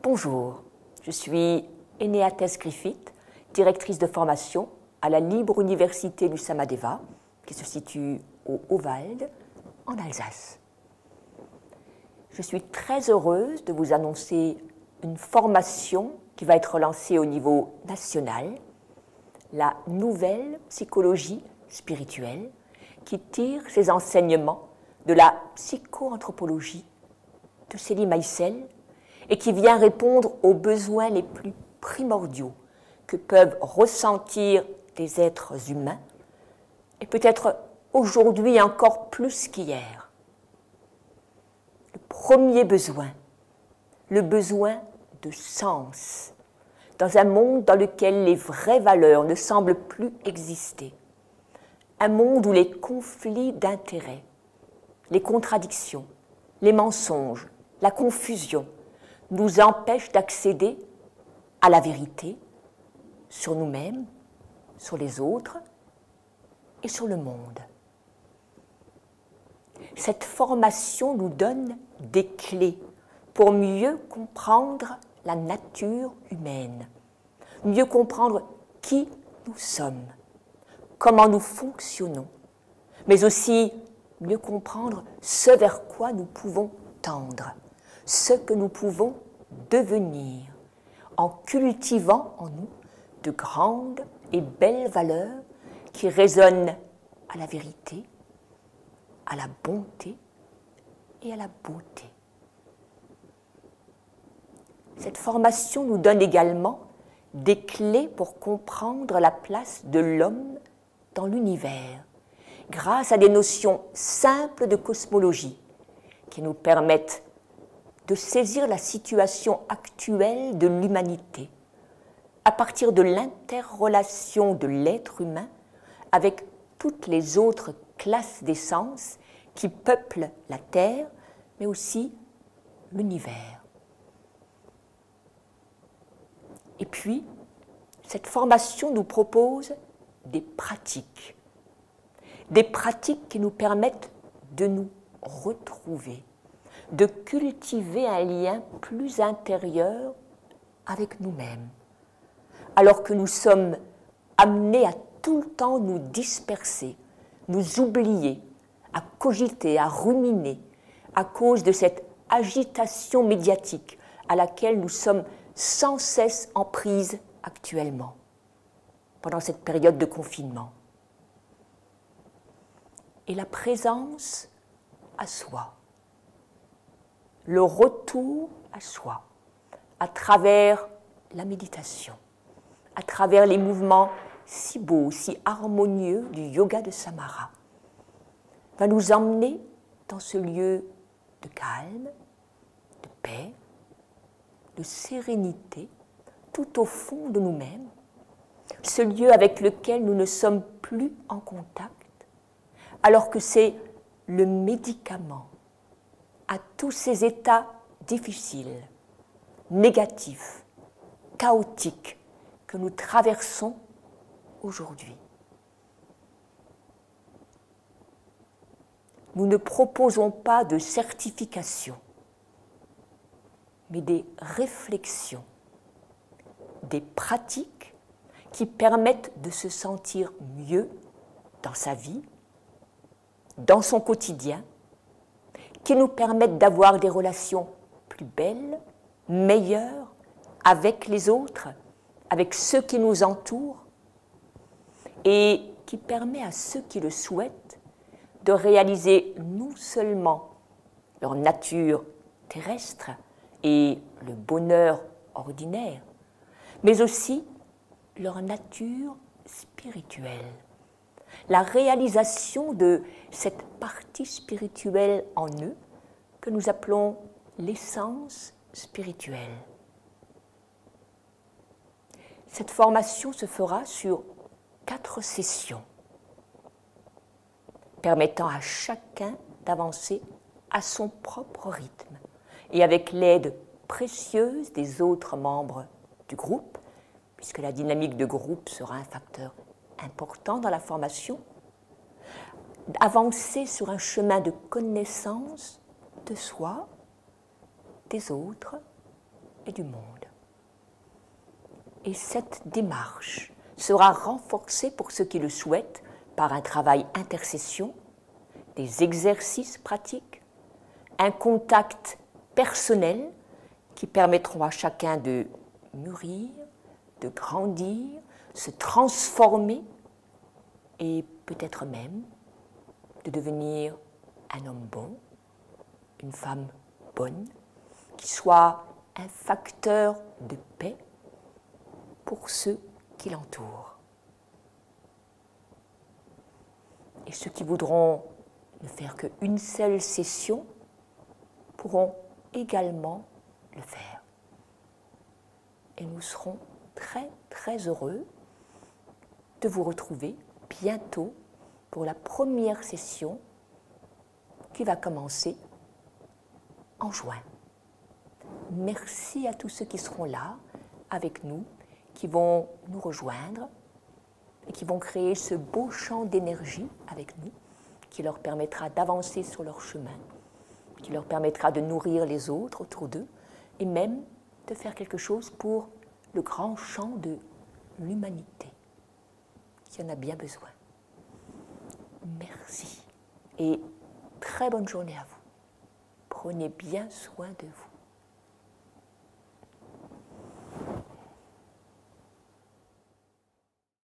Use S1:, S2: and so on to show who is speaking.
S1: Bonjour, je suis Enéathès Griffith, directrice de formation à la Libre Université du Samadeva, qui se situe au Haut-Vald, en Alsace. Je suis très heureuse de vous annoncer une formation qui va être lancée au niveau national, la nouvelle psychologie spirituelle, qui tire ses enseignements de la psychoanthropologie de Selim Aïssel et qui vient répondre aux besoins les plus primordiaux que peuvent ressentir les êtres humains, et peut-être aujourd'hui encore plus qu'hier. Le premier besoin, le besoin de sens, dans un monde dans lequel les vraies valeurs ne semblent plus exister, un monde où les conflits d'intérêts, les contradictions, les mensonges, la confusion nous empêchent d'accéder à la vérité sur nous-mêmes, sur les autres et sur le monde. Cette formation nous donne des clés pour mieux comprendre la nature humaine, mieux comprendre qui nous sommes, comment nous fonctionnons, mais aussi mieux comprendre ce vers quoi nous pouvons tendre, ce que nous pouvons devenir, en cultivant en nous de grandes et belles valeurs qui résonnent à la vérité, à la bonté et à la beauté. Cette formation nous donne également des clés pour comprendre la place de l'homme dans l'univers, grâce à des notions simples de cosmologie qui nous permettent de saisir la situation actuelle de l'humanité à partir de l'interrelation de l'être humain avec toutes les autres classes d'essence qui peuplent la Terre, mais aussi l'univers. Et puis, cette formation nous propose des pratiques qui nous permettent de nous retrouver, de cultiver un lien plus intérieur avec nous-mêmes, alors que nous sommes amenés à tout le temps nous disperser, nous oublier, à cogiter, à ruminer, à cause de cette agitation médiatique à laquelle nous sommes sans cesse en prise actuellement, pendant cette période de confinement. Et la présence à soi, le retour à soi, à travers la méditation, à travers les mouvements si beaux, si harmonieux du yoga de Samara, va nous emmener dans ce lieu de calme, de paix, de sérénité, tout au fond de nous-mêmes, ce lieu avec lequel nous ne sommes plus en contact, alors que c'est le médicament à tous ces états difficiles, négatifs, chaotiques que nous traversons aujourd'hui. Nous ne proposons pas de certification, mais des réflexions, des pratiques qui permettent de se sentir mieux dans sa vie, dans son quotidien, qui nous permettent d'avoir des relations plus belles, meilleures avec les autres, avec ceux qui nous entourent, et qui permet à ceux qui le souhaitent de réaliser non seulement leur nature terrestre et le bonheur ordinaire, mais aussi leur nature spirituelle, la réalisation de cette partie spirituelle en eux que nous appelons l'essence spirituelle. Cette formation se fera sur 4 sessions, permettant à chacun d'avancer à son propre rythme et avec l'aide précieuse des autres membres du groupe, puisque la dynamique de groupe sera un facteur important dans la formation, avancer sur un chemin de connaissance de soi, des autres et du monde. Et cette démarche sera renforcée pour ceux qui le souhaitent par un travail intercession, des exercices pratiques, un contact personnel qui permettront à chacun de mûrir, de grandir, se transformer et peut-être même de devenir un homme bon, une femme bonne, qui soit un facteur de paix pour ceux qui l'entourent. Et ceux qui voudront ne faire qu'une seule session pourront également le faire. Et nous serons très très heureux de vous retrouver bientôt pour la première session qui va commencer en juin. Merci à tous ceux qui seront là avec nous, qui vont nous rejoindre et qui vont créer ce beau champ d'énergie avec nous, qui leur permettra d'avancer sur leur chemin, qui leur permettra de nourrir les autres autour d'eux et même de faire quelque chose pour le grand champ de l'humanité, qui en a bien besoin. Merci et très bonne journée à vous. Prenez bien soin de vous.